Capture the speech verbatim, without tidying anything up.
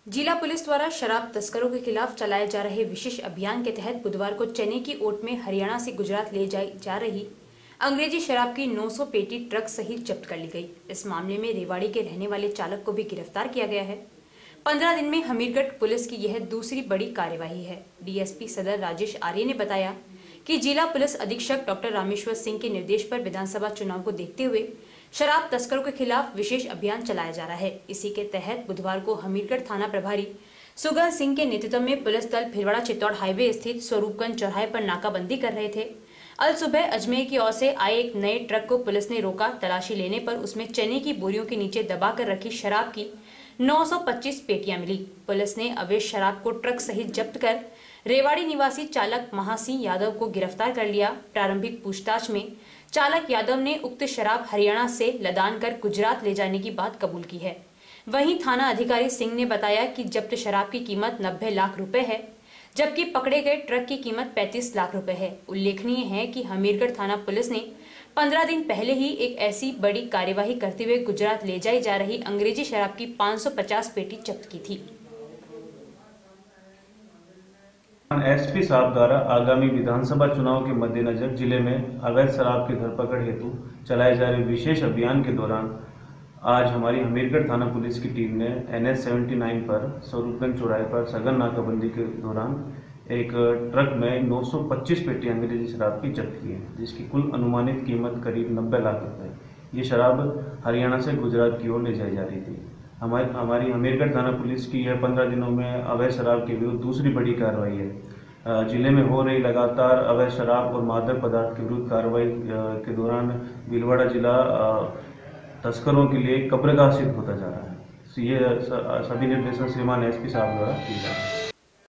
जिला पुलिस द्वारा शराब तस्करों के खिलाफ चलाए जा रहे विशेष अभियान के तहत बुधवार को चने की ओट में हरियाणा से गुजरात ले जाई जा रही अंग्रेजी शराब की नौ सौ पेटी ट्रक सहित जब्त कर ली गई। इस मामले में रेवाड़ी के रहने वाले चालक को भी गिरफ्तार किया गया है। पंद्रह दिन में हमीरगढ़ पुलिस की यह दूसरी बड़ी कार्यवाही है। डीएसपी सदर राजेश आर्य ने बताया कि जिला पुलिस अधीक्षक डॉक्टर रामेश्वर सिंह के निर्देश पर विधानसभा चुनाव को देखते हुए शराब तस्करों के खिलाफ विशेष अभियान चलाया जा रहा है। इसी के तहत बुधवार को हमीरगढ़ थाना प्रभारी सुगल सिंह के नेतृत्व में पुलिस दल भिलवाड़ा चित्तौड़ हाईवे स्थित स्वरूपगंज चौराहे पर नाकाबंदी कर रहे थे। अल सुबह अजमेर की ओर से आए एक नए ट्रक को पुलिस ने रोका। तलाशी लेने पर उसमें चने की बोरियों के नीचे दबाकर रखी शराब की नौ सौ पच्चीस पेटियां मिली। पुलिस ने अवैध शराब को ट्रक सहित जब्त कर रेवाड़ी निवासी चालक महासिंह यादव को गिरफ्तार कर लिया। प्रारंभिक पूछताछ में चालक यादव ने उक्त शराब हरियाणा से लदान कर गुजरात ले जाने की बात कबूल की है। वहीं थाना अधिकारी सिंह ने बताया कि जब्त शराब की कीमत नब्बे लाख रुपए है, जबकि पकड़े गए ट्रक की कीमत पैंतीस लाख रुपए है। उल्लेखनीय है कि हमीरगढ़ थाना पुलिस ने पंद्रह दिन पहले ही एक ऐसी बड़ी कार्यवाही करते हुए गुजरात ले जाई जा रही अंग्रेजी शराब की पाँच सौ पचास पेटी जब्त की थी। एसपी साहब द्वारा आगामी विधानसभा चुनाव के मद्देनजर जिले में अवैध शराब की धरपकड़ हेतु चलाए जा रहे विशेष अभियान के दौरान आज हमारी हमीरगढ़ थाना पुलिस की टीम ने एन एच सेवेंटी नाइन पर स्वरूपगंज चौराहे पर सघन नाकाबंदी के दौरान एक ट्रक में नौ सौ पच्चीस पेटी अंग्रेजी शराब की जब्त की है, जिसकी कुल अनुमानित कीमत करीब नब्बे लाख रुपए। ये शराब हरियाणा से गुजरात की ओर ले जाई जा रही थी। हमारी हमारी हमीरगढ़ थाना पुलिस की यह पंद्रह दिनों में अवैध शराब के विरुद्ध दूसरी बड़ी कार्रवाई है। जिले में हो रही लगातार अवैध शराब और मादक पदार्थ के विरुद्ध कार्रवाई के दौरान भीलवाड़ा जिला तस्करों के लिए कब्रगाह सिद्ध होता जा रहा है। ये सभी निर्देशन श्रीमान एसपी साहब द्वारा किए जा रहे हैं।